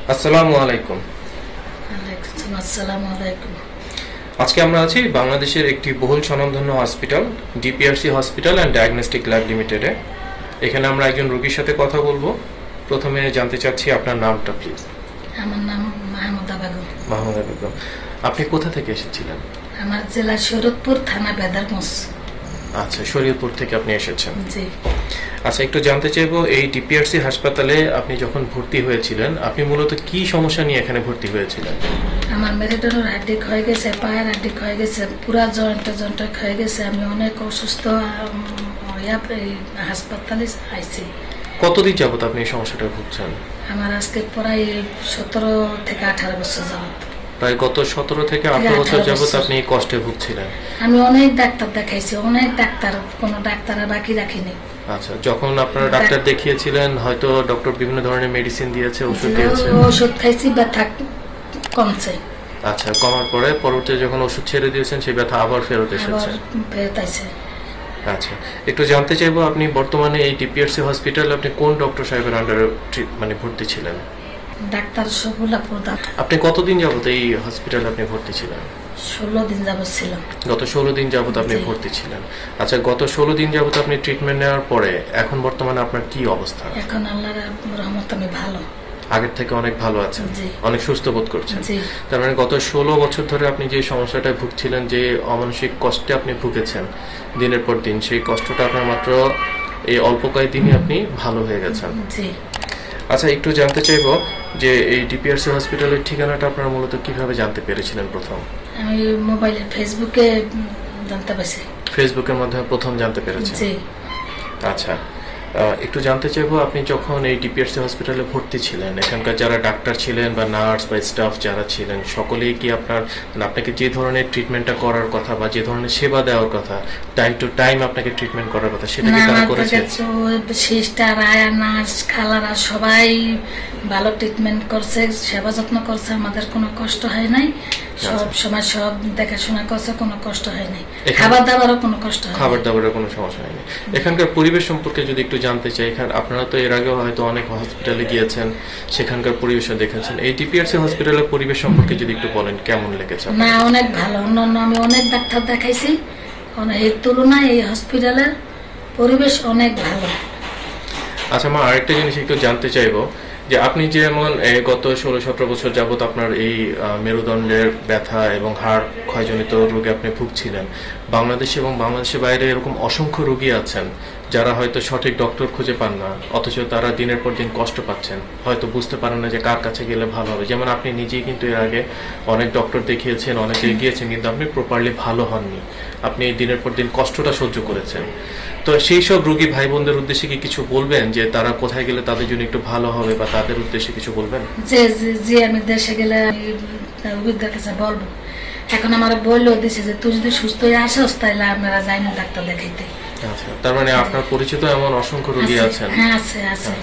আসসালামু আলাইকুম। আসসালামু আলাইকুম। আজকে আমরা আছি বাংলাদেশের একটি বহুল স্বনামধন্য hospital DPRC hospital and diagnostic lab লিমিটেডে। এখানে আমরা একজন রোগীর সাথে কথা বলবো। প্রথমে জানতে চাচ্ছি আপনার নামটা প্লিজ। আমার নাম মাহমুদা বেগম। মাহমুদা বেগম, আপনি কোথা থেকে এসেছিলেন? আমার জেলা শরীয়তপুর, থানা বেদারগঞ্জ। আচ্ছা, শরীয়তপুর থেকে আপনি এসেছেন। জি। আচ্ছা, একটু জানতে চাইবো এই ডিপিআরসি হাসপাতালে আপনি যখন ভর্তি হয়েছিলেন আপনি মূলত কি সমস্যা নিয়ে এখানে ভর্তি হয়েছিলেন? আমার মেরুদণ্ডের হাড্ডি ক্ষয়ে গেছে, পায়ের হাড্ডি ক্ষয়ে গেছে, পুরা জয়েন্টে ক্ষয়ে গেছে। আমি অনেক অসুস্থ হাসপাতালে আইছি। কতদিন যাবত আপনি এই সমস্যাটা ভুগছেন? আমার আজকে প্রায় 17 থেকে 18 বছর যাবত। প্রায় গত 17 থেকে 18 বছর যাবত আপনি এই কষ্টে ভুগছিলেন। আমি অনেক ডাক্তার দেখাইছি, অনেক ডাক্তার, কোনো ডাক্তার বাকি রাখিনি। আচ্ছা, যখন আপনারা ডাক্তার দেখিয়েছিলেন হয়তো ডক্টর বিভিন্ন ধরনের মেডিসিন দিয়েছে, ওষুধ দিয়েছে? ওষুধ খাইছি, ব্যথা কমছে। আচ্ছা, কমার পরে পরবর্তীতে যখন ওষুধ ছেড়ে দিয়েছেন সেই ব্যথা আবার ফেরত এসেছে? ফেরত আইছে। আচ্ছা, একটু জানতে চাইবো আপনি বর্তমানে এই ডিপিআরসি হসপিটালে আপনি কোন ডক্টর সাহেবের আন্ডারে ভর্তি ছিলেন? ডাক্তার সবুলা প্রধান। আপনি কতদিন যাবত এই হসপিটালে আপনি ভর্তি ছিলেন? 16 দিন যাবত ছিলাম। গত 16 দিন যাবত আপনি ভর্তি ছিলেন। আচ্ছা, গত 16 দিন যাবত আপনি ট্রিটমেন্ট নেওয়ার পরে এখন বর্তমানে আপনার কি অবস্থা? এখন আল্লাহর রহমতে আমি ভালো, আগের থেকে অনেক ভালো আছেন, অনেক সুস্থ বোধ করছেন। তার মানে গত 16 বছর ধরে আপনি যে সমস্যাটায় ভুগছিলেন, যে অমানসিক কষ্টে আপনি ভুগেছেন দিনের পর দিন, সেই কষ্টটা আপনার মাত্র এই অল্প কয়েকদিনই আপনি ভালো হয়ে গেছেন। আচ্ছা, একটু জানতে চাইবো যে এই ডিপিআরসি হসপিটালের ঠিকানাটা আপনারা মূলত কিভাবে জানতে পেরেছিলেন? প্রথম আমি মোবাইলে ফেসবুকে জানতে পারছি। ফেসবুকের মাধ্যমে প্রথম জানতে পেরেছেন? আচ্ছা, একটু জানতে চাইবো আপনি যখন এই ডিপিআরসি হসপিটালে ভর্তি ছিলেন এখানকার যারা ডাক্তার ছিলেন বা নার্স বা স্টাফ যারা ছিলেন সকলেই কি আপনাকে যে ধরনের ট্রিটমেন্টটা করার কথা বা যে ধরনের সেবা দেওয়ার কথা, টাইম টু টাইম আপনাকে ট্রিটমেন্ট করার কথা, সেটা কি তারা করেছে? সিস্টার, আয়া, নার্স, খালারা সবাই ভালো ট্রিটমেন্ট করছে, সেবা যত্ন করছে। আমাদের কোনো কষ্ট হয় নাই, সব সময় সব দেখাশোনা করছে, কোনো কষ্ট হয় নাই। খাবার দাবারও কোনো কষ্ট হয়, খাবার দাবারের কোনো সমস্যা হয়নি। এখানকার পরিবেশ সম্পর্কে যদি একটু জানতে চাই, এখানে আপনারা তো এর আগেও হয়তো অনেক হসপিটালে গিয়েছেন, সেখানকার পরিবেশও দেখেছেন, এই ডিপিআরসি হসপিটালের পরিবেশ সম্পর্কে যদি একটু বলেন কেমন লেগেছে? না, অনেক ভালো। অন্যান্য আমি অনেক ডাক্তার দেখাইছি, এর তুলনায় এই হসপিটালের পরিবেশ অনেক ভালো। আচ্ছা মা, আরেকটা জিনিস একটু জানতে চাইবো যে আপনি যেমন গত 16-17 বছর যাবত আপনার এই মেরুদণ্ডের ব্যথা এবং হাড় ক্ষয়জনিত রোগে আপনি ভুগছিলেন, বাংলাদেশে এবং বাংলাদেশের বাইরে এরকম অসংখ্য রোগী আছেন যারা হয়তো সঠিক ডক্টর খুঁজে পান না, অথচ তারা দিনের পর দিন কষ্ট পাচ্ছেন, হয়তো বুঝতে পারেন না যে কার কাছে গেলে ভালো হবে। যেমন আপনি নিজেই কিন্তু এর আগে অনেক ডক্টর দেখিয়েছেন, অনেকে গিয়েছেন, কিন্তু আপনি প্রপারলি ভালো হননি, আপনি দিনের পর দিন কষ্টটা সহ্য করেছেন। তো সেই সব রোগী ভাই বোনদের উদ্দেশ্যে কি কিছু বলবেন যে তারা কোথায় গেলে তাদের জন্য একটু ভালো হবে, বা তাদের উদ্দেশ্যে কিছু বলবেন? যে আমি দেশে গেলে আমি রোগীদের কাছে বলবো। এখন আমার বললেও দিছে যে তুই যদি সুস্থ হয়ে আসস তাহলে আপনারা যাই না ডাক্তার দেখাইতে। আচ্ছা, তার মানে আপনার পরিচিত এমন অসংখ্য রোগী আছেন? হ্যাঁ, আছে।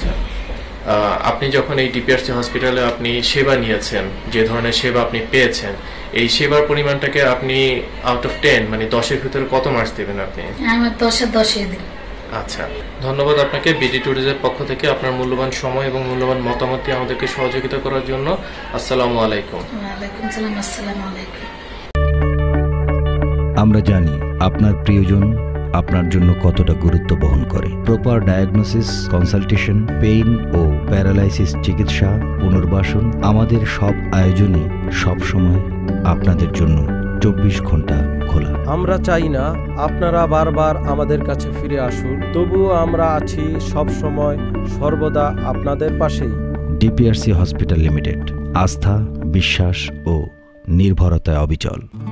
আপনি যখন এই ডিপিআরসি হসপিটালে আপনি সেবা নিয়েছেন, যে ধরনের সেবা আপনি পেয়েছেন, এই সেবার পরিমাণটাকে আপনি আউট অফ 10 মানে 10-এর ভিতরে কত মার্কস দেবেন আপনি? আমি 10-10 দিই। আচ্ছা, ধন্যবাদ আপনাকে বিডি ট্যুরিজমের পক্ষ থেকে আপনার মূল্যবান সময় এবং মূল্যবান মতামত দিয়ে আমাদেরকে সহযোগিতা করার জন্য। আসসালামু আলাইকুম। ওয়ালাইকুম সালাম। আসসালামু আলাইকুম। আমরা জানি আপনার প্রিয়জন আপনার জন্য কতটা গুরুত্ব বহন করে। প্রপার ডায়াগনোসিস, কনসালটেশন, পেইন ও প্যারালাইসিস চিকিৎসা, পুনর্বাসন, আমাদের সব আয়োজনই সবসময় আপনাদের জন্য 24 ঘন্টা খোলা। আমরা চাই না আপনারা বারবার আমাদের কাছে ফিরে আসুন, তবুও আমরা আছি সব সময় সর্বদা আপনাদের পাশেই। ডিপিআরসি হসপিটাল লিমিটেড, আস্থা, বিশ্বাস ও নির্ভরতায় অবিচল।